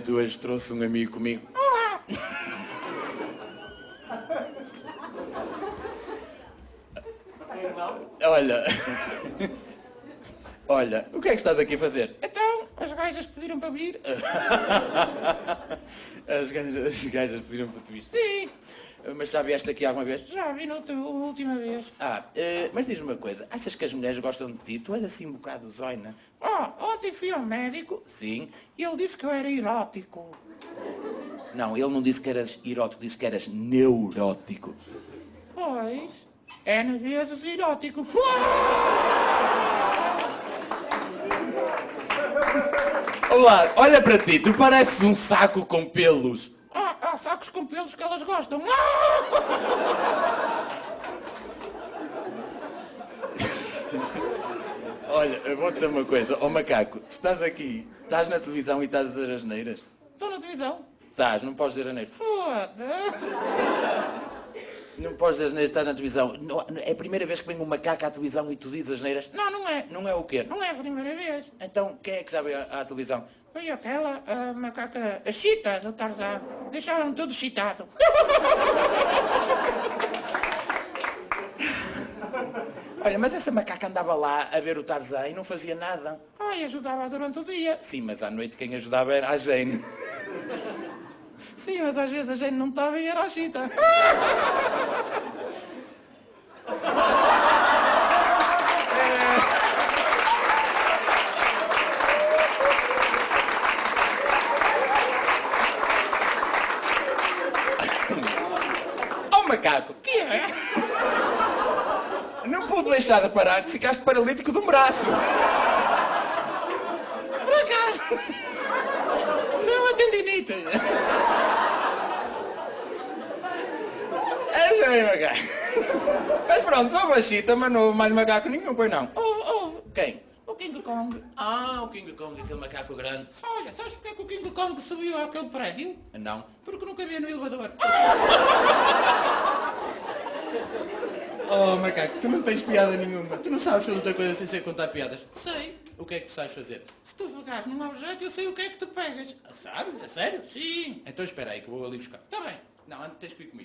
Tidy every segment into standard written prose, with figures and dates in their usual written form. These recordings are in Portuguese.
noite hoje trouxe um amigo comigo. Olá! Olha... Olha, o que é que estás aqui a fazer? Então, as gajas pediram para vir. As gajas pediram para te vir. Sim. Mas já vieste aqui alguma vez? Já vi na última vez. Mas diz-me uma coisa. Achas que as mulheres gostam de ti? Tu és assim um bocado zóina. Ontem fui ao médico. Sim. E ele disse que eu era erótico. Não, ele não disse que eras erótico, disse que eras neurótico. Pois. É nas vezes erótico. Olá, olha para ti, tu pareces um saco com pelos. Há sacos com pelos que elas gostam. Olha, eu vou dizer uma coisa. Ó macaco, tu estás aqui, estás na televisão e estás a dizer asneiras? Estou na televisão. Estás, não podes dizer asneiras. Foda-se. Não podes dizer asneiras, estás na televisão. Não, é a primeira vez que vem um macaco à televisão e tu dizes asneiras? Não, não é. Não é o quê? Não é a primeira vez. Então, quem é que já veio à televisão? Veio aquela, a macaca, a Chita, do Tarzan. Deixaram tudo chitado. Olha, mas essa macaca andava lá a ver o Tarzan e não fazia nada. Ajudava durante o dia. Sim, mas à noite quem ajudava era a Jane. Sim, mas às vezes a Jane não estava e era a Chita. Macaco, que é? Não pude deixar de parar que ficaste paralítico de um braço. Por acaso. Foi uma tendinite. É bem, macaco. Mas pronto, houve a Chita, mas não houve mais macaco nenhum, pois não. Houve. Quem? O King Kong. O King Kong, aquele macaco grande. Olha, sabes porque é que o King Kong subiu àquele prédio? Não. Porque não cabia no elevador. Oh, macaco, tu não tens piada nenhuma. Tu não sabes fazer outra coisa sem ser contar piadas. Sei. O que é que tu sabes fazer? Se tu pegares num objeto, eu sei o que é que tu pegas. Sabe? É sério? Sim. Então espera aí que eu vou ali buscar. Está bem. Não, antes tens que ir comigo.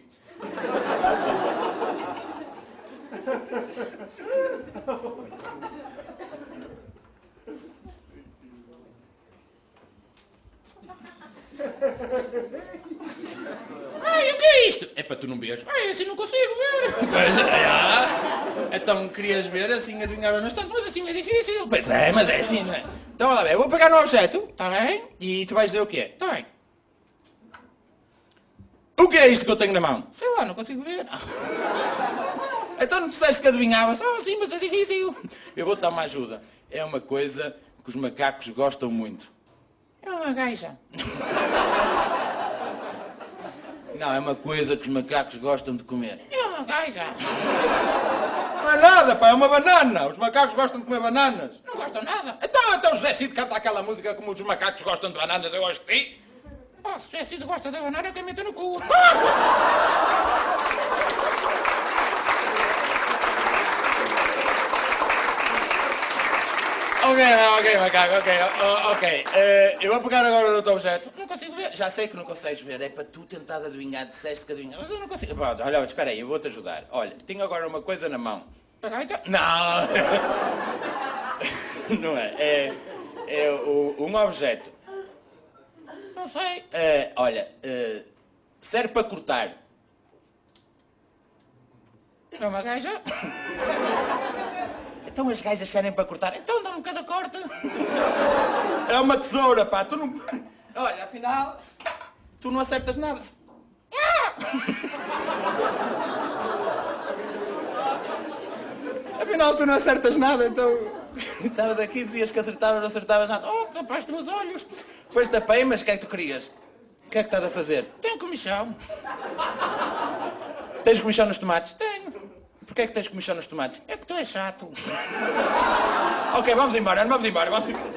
O que é isto? É para tu não veres. Assim não consigo ver. Então querias ver, assim adivinhava no instante, mas assim é difícil. Pois é, mas é assim, não é? Então olha lá, eu vou pegar no objeto, está bem? E tu vais dizer o quê? Está bem. O que é isto que eu tenho na mão? Sei lá, não consigo ver. Então não disseste que adivinhavas? Sim, mas é difícil. Eu vou-te dar uma ajuda. É uma coisa que os macacos gostam muito. É uma gaja. Não, é uma coisa que os macacos gostam de comer. É uma gaja. Não é nada, pá, é uma banana. Os macacos gostam de comer bananas. Não gostam nada. Então José Cid canta aquela música como os macacos gostam de bananas, eu gosto de ti. Se José Cid gosta de banana, eu quero meter no cu. Ok, macaco, ok. Eu vou pegar agora o outro objeto. Não consigo ver. Já sei que não consegues ver. É para tu tentares adivinhar. Disseste que adivinhas. Mas eu não consigo. Pronto, olha, espera aí, eu vou-te ajudar. Olha, tenho agora uma coisa na mão. Não. Não é. É um objeto. Não sei. Olha, serve para cortar. É uma gaja? Então as gajas servem para cortar. Então dá um bocado a corte. É uma tesoura, pá. Tu não... Olha, afinal, tu não acertas nada. Afinal, tu não acertas nada, então... Estavas aqui, dizias que acertavas, não acertavas nada. Tapaste os olhos. Depois tapei, mas o que é que tu querias? O que é que estás a fazer? Tenho comichão. Tens comichão nos tomates? Tenho. Porquê é que tens comichão nos tomates? É que tu és chato. Ok, vamos embora.